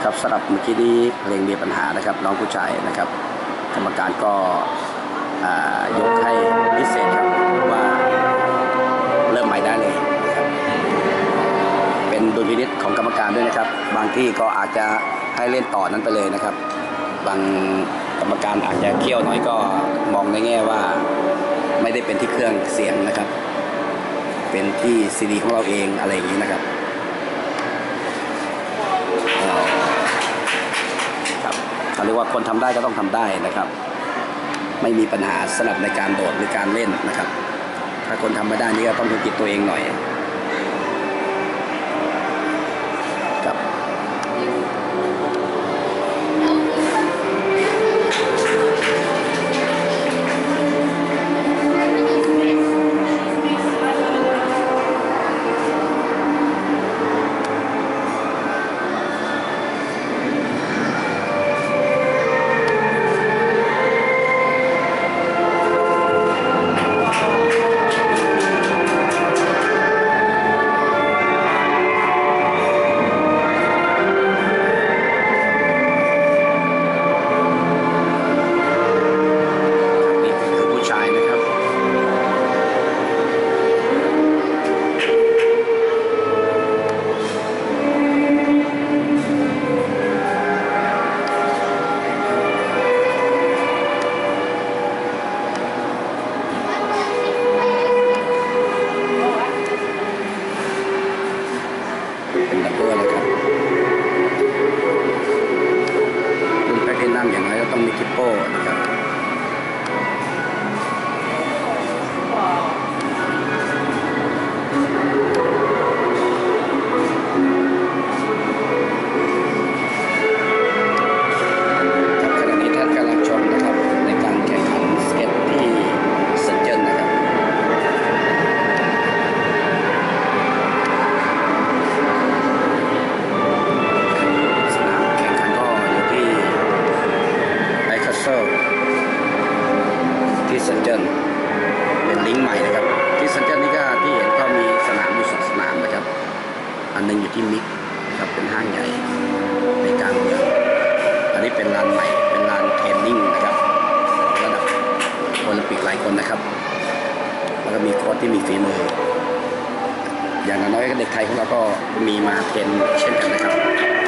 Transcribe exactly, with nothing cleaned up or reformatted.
ครับสำหรับเมื่อกี้นี้เพลงมีปัญหานะครับน้องผู้ชายนะครับกรรมการก็ยกให้พิเศษครับว่าเริ่มใหม่ได้เลยนะครับเป็นดุลพินิจของกรรมการด้วยนะครับบางที่ก็อาจจะให้เล่นต่อนั้นไปเลยนะครับบางกรรมการอาจจะเคี่ยวน้อยก็มองในแง่ว่าไม่ได้เป็นที่เครื่องเสียงนะครับเป็นที่ซีดีของเราเองอะไรอย่างนี้นะครับครับเขาเรียกว่าคนทำได้ก็ต้องทำได้นะครับไม่มีปัญหาสำหรับในการโดดหรือการเล่นนะครับถ้าคนทำไม่ได้นี่ก็ต้องดูจิตตัวเองหน่อยครับเป็นดับเบิลเลยครับรุ่นแพ็คที่นั่งอย่างไรก็ต้องมีทิปโป้นะครับขณะนี้ท่านกำลังชมนะครับในการแข่งขันสเก็ตที่เซนเจิ้นนะครับที่เซนเจิ้นเป็นลิงก์ใหม่นะครับที่เซนเจิ้นนี่ก็ที่เห็นก็มีสนามอยู่สองสนามนะครับอันนึงอยู่ที่มิกนะครับเป็นห้างใหญ่ในกลางเมืองอันนี้เป็นลานใหม่เป็นลานเทรนนิ่งนะครับระดับโอลิมปิกหลายคนนะครับแล้วก็มีโค้ชที่มีฝีมืออย่างน้อยๆเด็กไทยของเราก็มีมาเทรนเช่นกันนะครับ